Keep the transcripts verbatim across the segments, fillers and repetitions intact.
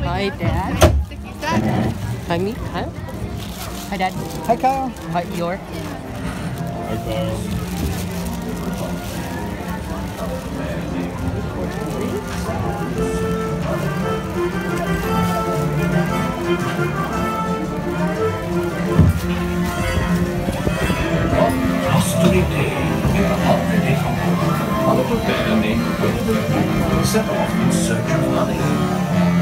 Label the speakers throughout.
Speaker 1: Hi, Dad. Hi, me. Hi. Hi, Dad.
Speaker 2: Hi, Kyle.
Speaker 1: Hi, York.
Speaker 3: Hi, Kyle.
Speaker 4: Blustery day, we are already from home. A little bear named Wilbur set off in search of honey.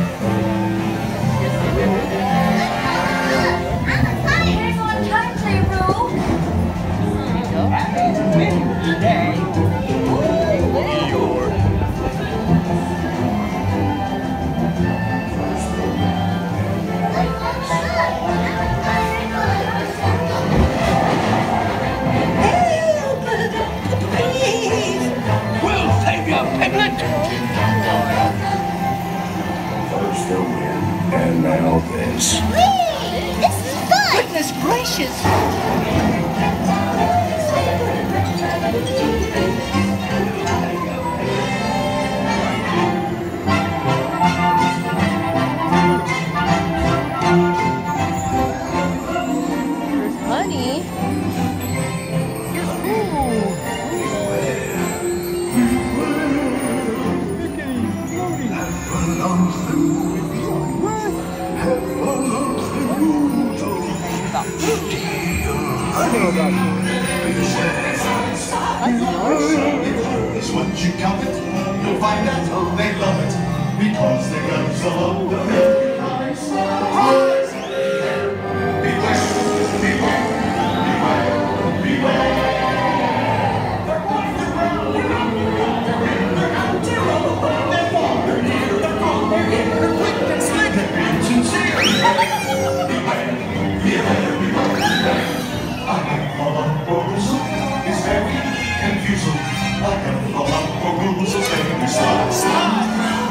Speaker 5: Here's one country room.
Speaker 4: We'll save you, Piglet!
Speaker 6: First the wind, and now this.
Speaker 5: This is fun.
Speaker 1: Goodness gracious! There's honey.
Speaker 7: Once you count it, you'll find out how they love it, because they got some of the very nice. Rise! Beware, beware, beware, beware. They're off the ground, they're out, they're out, they're in, they're out, they're all over, they're far, they're near, they're gone, they're in, they're quick and slick, they're being sincere. Beware, beware, beware, beware. I am full of rules, it's very confusing. I am full of rules, it's very slow. Stop!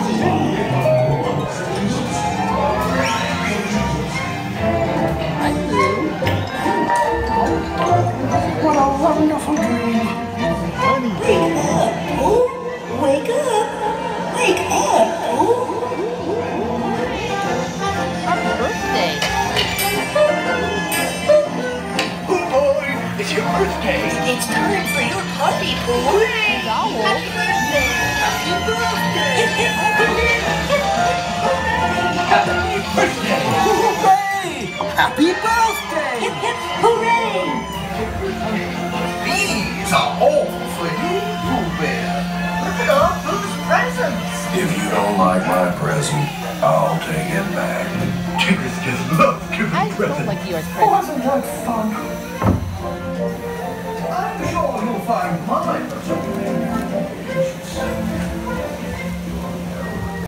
Speaker 6: What a wonderful dream.
Speaker 8: Wake up, Pooh! Wake up! Wake up, Pooh!
Speaker 1: Happy birthday!
Speaker 4: Oh boy, it's your birthday!
Speaker 8: It's time for your party, Pooh!
Speaker 1: Owl.
Speaker 8: Happy birthday! Happy birthday!
Speaker 4: Happy birthday!
Speaker 2: Hooray! Happy birthday!
Speaker 8: Hip hip hooray!
Speaker 4: These are all for you, Pooh Bear. Look at all Pooh's presents.
Speaker 6: If you don't like my present, I'll take it back.
Speaker 4: Chickens just love giving
Speaker 1: I don't
Speaker 4: presents.
Speaker 1: like yours, Prince.
Speaker 8: Wasn't that fun?